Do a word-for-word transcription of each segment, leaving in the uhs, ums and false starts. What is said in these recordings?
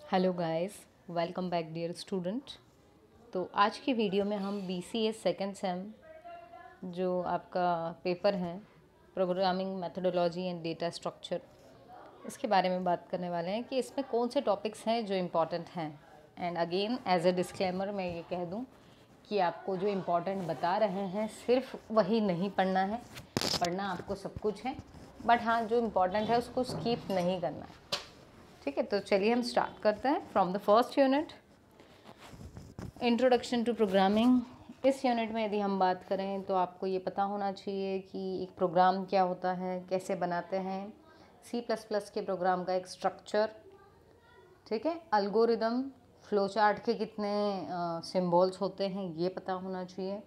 Hello guys, welcome back dear student. तो आज की वीडियो में हम B C A second sem जो आपका पेपर है programming methodology and data structure, इसके बारे में बात करने वाले हैं कि इसमें कौन से टॉपिक्स हैं जो इम्पॉर्टेंट हैं। And again as a disclaimer मैं ये कह दूं कि आपको जो इम्पॉर्टेंट बता रहे हैं सिर्फ वही नहीं पढ़ना है, पढ़ना आपको सब कुछ है, बट हाँ जो इम्पॉर्टेंट है उसको स्किप नहीं करना है। ठीक है, तो चलिए हम स्टार्ट करते हैं from the first unit, introduction to programming. इस यूनिट में यदि हम बात करें तो आपको ये पता होना चाहिए कि एक प्रोग्राम क्या होता है, कैसे बनाते हैं, सी प्लस प्लस के प्रोग्राम का एक स्ट्रक्चर, ठीक है, अल्गोरिदम, फ्लो चार्ट के कितने सिंबल्स होते हैं ये पता होना चाहिए।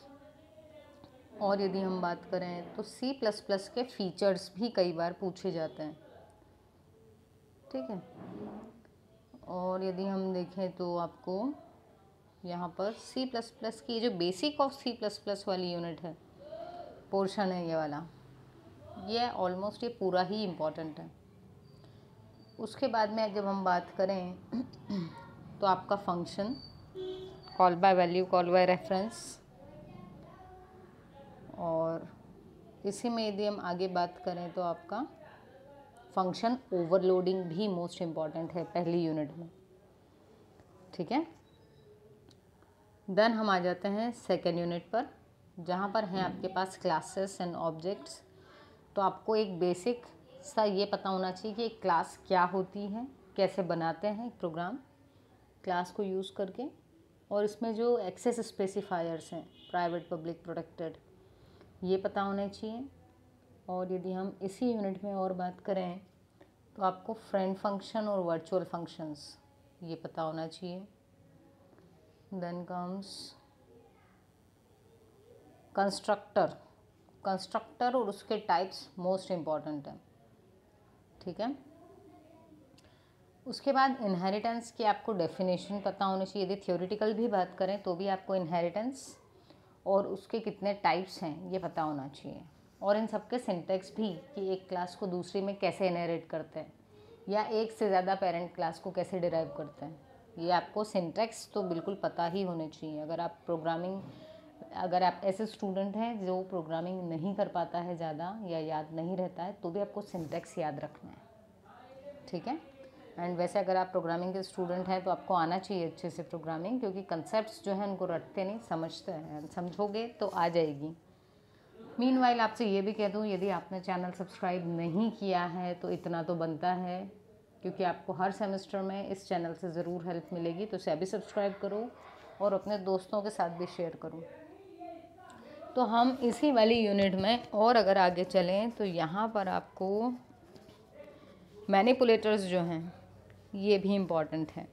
और यदि हम बात करें तो सी प्लस प्लस के फीचर्स भी कई बार पूछे जाते हैं, ठीक है। और यदि हम देखें तो आपको यहाँ पर सी प्लस प्लस की जो basic of C plus plus वाली यूनिट है, पोर्शन है ये वाला, ये ऑलमोस्ट ये पूरा ही इम्पॉर्टेंट है। उसके बाद में जब हम बात करें तो आपका function, call by value, call by reference, और इसी में यदि हम आगे बात करें तो आपका फंक्शन ओवरलोडिंग भी मोस्ट इम्पॉर्टेंट है पहली यूनिट में, ठीक है। देन हम आ जाते हैं सेकेंड यूनिट पर, जहाँ पर हैं आपके पास क्लासेस एंड ऑब्जेक्ट्स। तो आपको एक बेसिक सा ये पता होना चाहिए कि एक क्लास क्या होती है, कैसे बनाते हैं एक प्रोग्राम क्लास को यूज़ करके, और इसमें जो एक्सेस स्पेसिफायर्स हैं, प्राइवेट, पब्लिक, प्रोटेक्टेड, ये पता होने चाहिए। और यदि हम इसी यूनिट में और बात करें तो आपको फ्रेंड फंक्शन और वर्चुअल फंक्शंस ये पता होना चाहिए। देन कम्स कंस्ट्रक्टर, कंस्ट्रक्टर और उसके टाइप्स मोस्ट इम्पॉर्टेंट है, ठीक है। उसके बाद इनहेरिटेंस की आपको डेफिनेशन पता होनी चाहिए। यदि थ्योरेटिकल भी बात करें तो भी आपको इनहेरिटेंस और उसके कितने टाइप्स हैं ये पता होना चाहिए, और इन सब के सिंटेक्स भी कि एक क्लास को दूसरी में कैसे इनहेरिट करते हैं या एक से ज़्यादा पेरेंट क्लास को कैसे डिराइव करते हैं, ये आपको सिंटेक्स तो बिल्कुल पता ही होने चाहिए। अगर आप प्रोग्रामिंग अगर आप ऐसे स्टूडेंट हैं जो प्रोग्रामिंग नहीं कर पाता है ज़्यादा या याद नहीं रहता है तो भी आपको सिंटेक्स याद रखना है, ठीक है। एंड वैसे अगर आप प्रोग्रामिंग के स्टूडेंट हैं तो आपको आना चाहिए अच्छे से प्रोग्रामिंग, क्योंकि कंसेप्ट्स जो हैं उनको रटते नहीं, समझते हैं, समझोगे तो आ जाएगी। मीनवाइल आपसे ये भी कह दूँ, यदि आपने चैनल सब्सक्राइब नहीं किया है तो इतना तो बनता है, क्योंकि आपको हर सेमेस्टर में इस चैनल से ज़रूर हेल्प मिलेगी, तो इसे भी सब्सक्राइब करो और अपने दोस्तों के साथ भी शेयर करो। तो हम इसी वाली यूनिट में और अगर आगे चलें तो यहाँ पर आपको मैनिपुलेटर्स जो हैं ये भी इम्पॉर्टेंट हैं।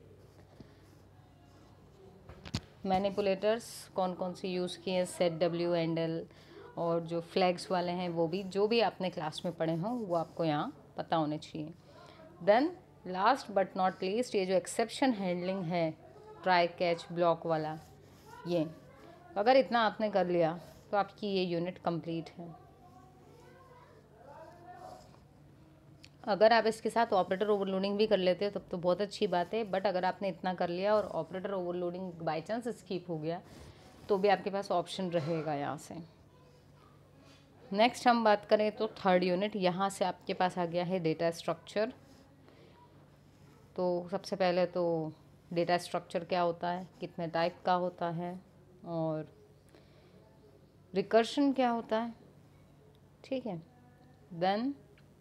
मैनिपुलेटर्स कौन कौन सी यूज़ किए हैं, सेट, डब्ल्यू, एंड एल, और जो फ्लैग्स वाले हैं वो भी, जो भी आपने क्लास में पढ़े हों वो आपको यहाँ पता होने चाहिए। Then last but not least, ये जो एक्सेप्शन हैंडलिंग है, ट्राई कैच ब्लॉक वाला, ये अगर इतना आपने कर लिया तो आपकी ये यूनिट कंप्लीट है। अगर आप इसके साथ ऑपरेटर ओवरलोडिंग भी कर लेते हो तब तो बहुत अच्छी बात है, बट अगर आपने इतना कर लिया और operator overloading by chance skip हो गया तो भी आपके पास ऑप्शन रहेगा यहाँ से। नेक्स्ट हम बात करें तो थर्ड यूनिट, यहाँ से आपके पास आ गया है डेटा स्ट्रक्चर। तो सबसे पहले तो डेटा स्ट्रक्चर क्या होता है, कितने टाइप का होता है, और रिकर्शन क्या होता है, ठीक है। देन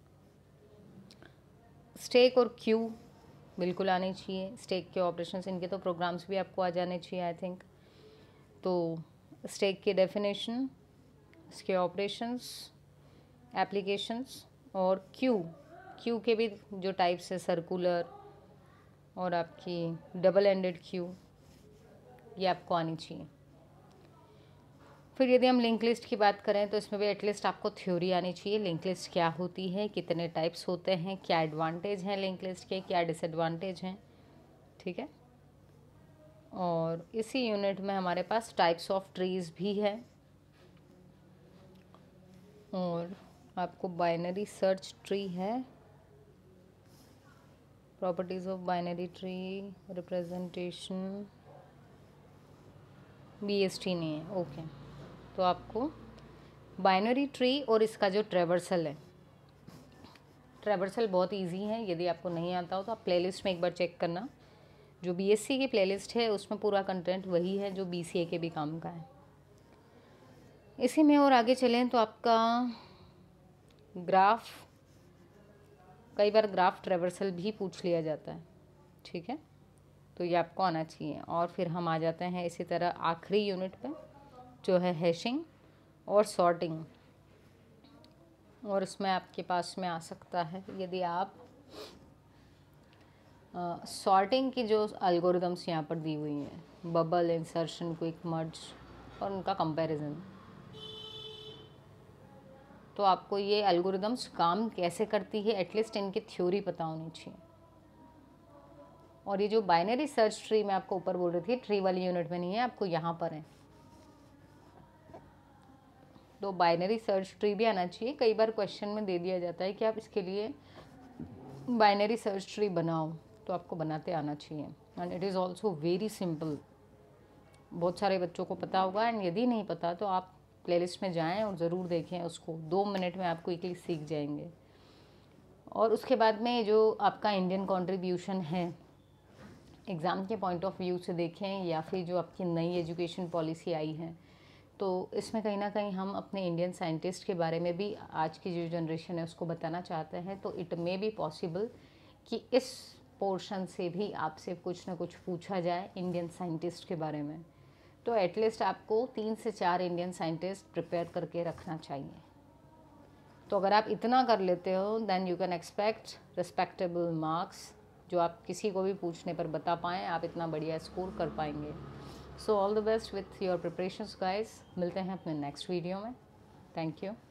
स्टैक और क्यू बिल्कुल आनी चाहिए, स्टैक के ऑपरेशंस, इनके तो प्रोग्राम्स भी आपको आ जाने चाहिए आई थिंक। तो स्टैक की डेफिनेशन, इसके ऑपरेशंस, एप्लीकेशंस, और क्यू क्यू के भी जो टाइप्स है, सर्कुलर और आपकी डबल एंडेड क्यू, ये आपको आनी चाहिए। फिर यदि हम लिंक लिस्ट की बात करें तो इसमें भी एटलीस्ट आपको थ्योरी आनी चाहिए, लिंक लिस्ट क्या होती है, कितने टाइप्स होते हैं, क्या एडवांटेज हैं लिंक लिस्ट के, क्या डिसएडवांटेज हैं, ठीक है। और इसी यूनिट में हमारे पास टाइप्स ऑफ ट्रीज़ भी है, और आपको बाइनरी सर्च ट्री है, properties of binary tree representation, B S T नहीं है, ओके। तो आपको बाइनरी ट्री और इसका जो ट्रेवर्सल है, ट्रेवर्सल बहुत इजी है, यदि आपको नहीं आता हो तो आप प्लेलिस्ट में एक बार चेक करना। जो बी एस सी की प्लेलिस्ट है उसमें पूरा कंटेंट वही है जो बी सी ए के भी काम का है। इसी में और आगे चलें तो आपका ग्राफ, कई बार ग्राफ ट्रेवर्सल भी पूछ लिया जाता है, ठीक है, तो ये आपको आना चाहिए। और फिर हम आ जाते हैं इसी तरह आखिरी यूनिट पे जो है हैशिंग और सॉर्टिंग। और इसमें आपके पास में आ सकता है यदि आप सॉर्टिंग uh, की जो एल्गोरिदम्स यहाँ पर दी हुई हैं, बबल, इंसर्शन, क्विक मर्ज और उनका कंपैरिजन, तो आपको ये एल्गोरिदम्स काम कैसे करती है एटलीस्ट इनकी थ्योरी पता होनी चाहिए। और ये जो बाइनरी सर्च ट्री मैं आपको ऊपर बोल रही थी, ट्री वाली यूनिट में नहीं है, आपको यहाँ पर है। तो बाइनरी सर्च ट्री भी आना चाहिए। कई बार क्वेश्चन में दे दिया जाता है कि आप इसके लिए बाइनरी सर्च ट्री बनाओ, तो आपको बनाते आना चाहिए। And it is also very simple, बहुत सारे बच्चों को पता होगा। एंड यदि नहीं पता तो आप प्लेलिस्ट में जाएं और ज़रूर देखें उसको, दो मिनट में आप क्विकली सीख जाएंगे। और उसके बाद में जो आपका इंडियन कंट्रीब्यूशन है, एग्ज़ाम के पॉइंट ऑफ व्यू से देखें या फिर जो आपकी नई एजुकेशन पॉलिसी आई है, तो इसमें कहीं ना कहीं हम अपने इंडियन साइंटिस्ट के बारे में भी आज की जो जनरेशन है उसको बताना चाहते हैं। तो इट मे बी पॉसिबल कि इस पोर्शन से भी आपसे कुछ ना कुछ पूछा जाए इंडियन साइंटिस्ट के बारे में। तो एटलीस्ट आपको तीन से चार इंडियन साइंटिस्ट प्रिपेयर करके रखना चाहिए। तो अगर आप इतना कर लेते हो then you can expect respectable marks, जो आप किसी को भी पूछने पर बता पाएँ, आप इतना बढ़िया स्कोर कर पाएंगे। So all the best with your preparations guys. मिलते हैं अपने नेक्स्ट वीडियो में। Thank you.